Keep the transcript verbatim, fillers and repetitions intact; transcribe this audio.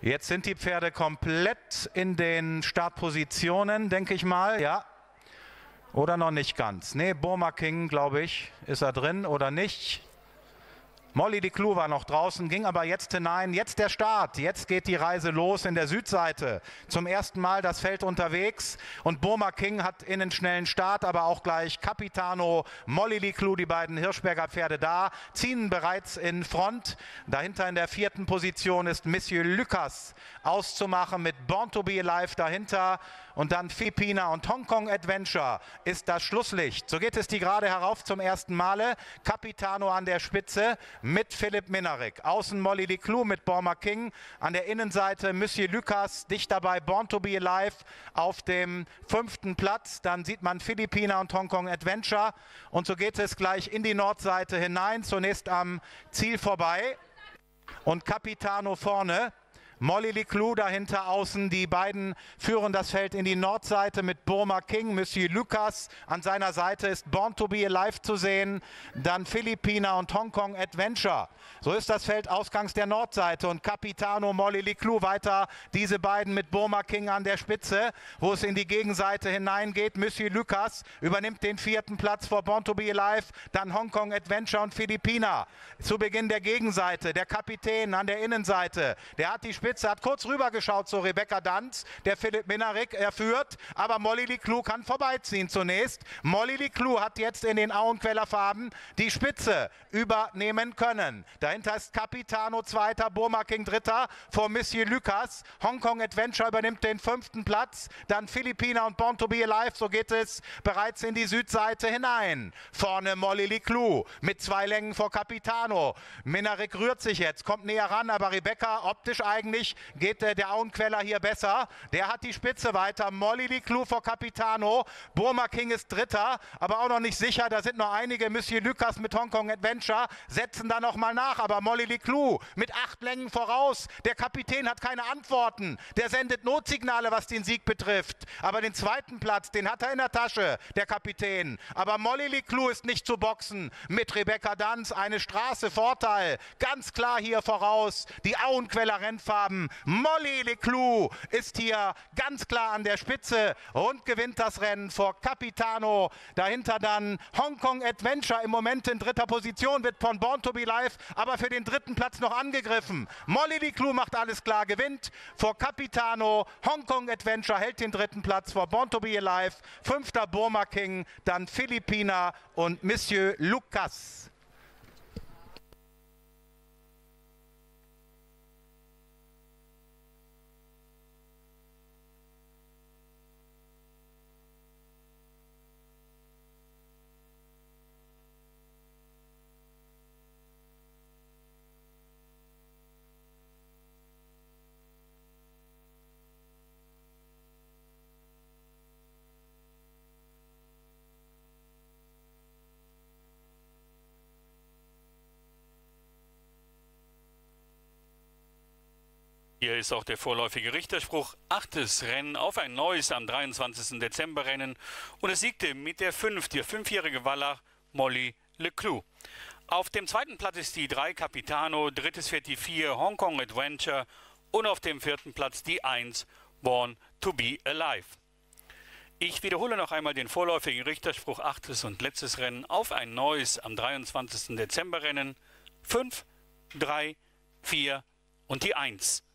Jetzt sind die Pferde komplett in den Startpositionen, denke ich mal, ja. Oder noch nicht ganz. Ne, Burma King, glaube ich, ist er drin oder nicht. Molly Leclou war noch draußen, ging aber jetzt hinein. Jetzt der Start. Jetzt geht die Reise los in der Südseite. Zum ersten Mal das Feld unterwegs. Und Burma King hat innen schnellen Start, aber auch gleich Capitano, Molly Leclou, die beiden Hirschberger Pferde da, ziehen bereits in Front. Dahinter in der vierten Position ist Monsieur Lucas auszumachen mit Born to be Alive dahinter. Und dann Filipina und Hong Kong Adventure ist das Schlusslicht. So geht es die gerade herauf zum ersten Male. Capitano an der Spitze mit Philipp Minarik. Außen Molly Leclou mit Burma King. An der Innenseite Monsieur Lucas, dicht dabei Born to be Alive auf dem fünften Platz. Dann sieht man Filipina und Hong Kong Adventure. Und so geht es gleich in die Nordseite hinein. Zunächst am Ziel vorbei. Und Capitano vorne. Molly Leclou dahinter außen, die beiden führen das Feld in die Nordseite mit Burma King. Monsieur Lucas an seiner Seite ist Born to be Alive zu sehen, dann Filipina und Hong Kong Adventure. So ist das Feld ausgangs der Nordseite und Capitano, Molly Leclou weiter, diese beiden mit Burma King an der Spitze, wo es in die Gegenseite hineingeht. Monsieur Lucas übernimmt den vierten Platz vor Born to be Alive, dann Hong Kong Adventure und Filipina. Zu Beginn der Gegenseite, der Kapitän an der Innenseite, der hat die Spitze hat kurz rübergeschaut zu Rebecca Danz, der Philipp Minarik, er führt, aber Molly Leclou kann vorbeiziehen zunächst. Molly Leclou hat jetzt in den Auenquellerfarben die Spitze übernehmen können. Dahinter ist Capitano Zweiter, Burma King Dritter, vor Monsieur Lucas. Hong Kong Adventure übernimmt den fünften Platz, dann Filipina und Born to be Alive, so geht es bereits in die Südseite hinein. Vorne Molly Leclou mit zwei Längen vor Capitano. Minarik rührt sich jetzt, kommt näher ran, aber Rebecca optisch eigentlich geht der, der Auenqueller hier besser. Der hat die Spitze weiter. Molly Leclou vor Capitano. Burma King ist Dritter, aber auch noch nicht sicher. Da sind noch einige. Monsieur Lucas mit Hong Kong Adventure setzen da noch mal nach. Aber Molly Leclou mit acht Längen voraus. Der Kapitän hat keine Antworten. Der sendet Notsignale, was den Sieg betrifft. Aber den zweiten Platz, den hat er in der Tasche, der Kapitän. Aber Molly Leclou ist nicht zu boxen. Mit Rebecca Danz eine Straße Vorteil. Ganz klar hier voraus. Die Auenqueller Rennfarben. Molly Leclou ist hier ganz klar an der Spitze und gewinnt das Rennen vor Capitano. Dahinter dann Hong Kong Adventure im Moment in dritter Position, wird von Born to be Alive aber für den dritten Platz noch angegriffen. Molly Leclou macht alles klar, gewinnt vor Capitano. Hong Kong Adventure hält den dritten Platz vor Born to be Alive. Fünfter Burma King, dann Filipina und Monsieur Lucas. Hier ist auch der vorläufige Richterspruch. Achtes Rennen auf ein neues am dreiundzwanzigsten Dezember Rennen. Und es siegte mit der fünf, der fünfjährige Wallach Molly Leclou. Auf dem zweiten Platz ist die drei Capitano, drittes fährt die vier Hong Kong Adventure und auf dem vierten Platz die eins Born to be Alive. Ich wiederhole noch einmal den vorläufigen Richterspruch. Achtes und letztes Rennen auf ein neues am dreiundzwanzigsten Dezember Rennen. fünf, drei, vier und die eins.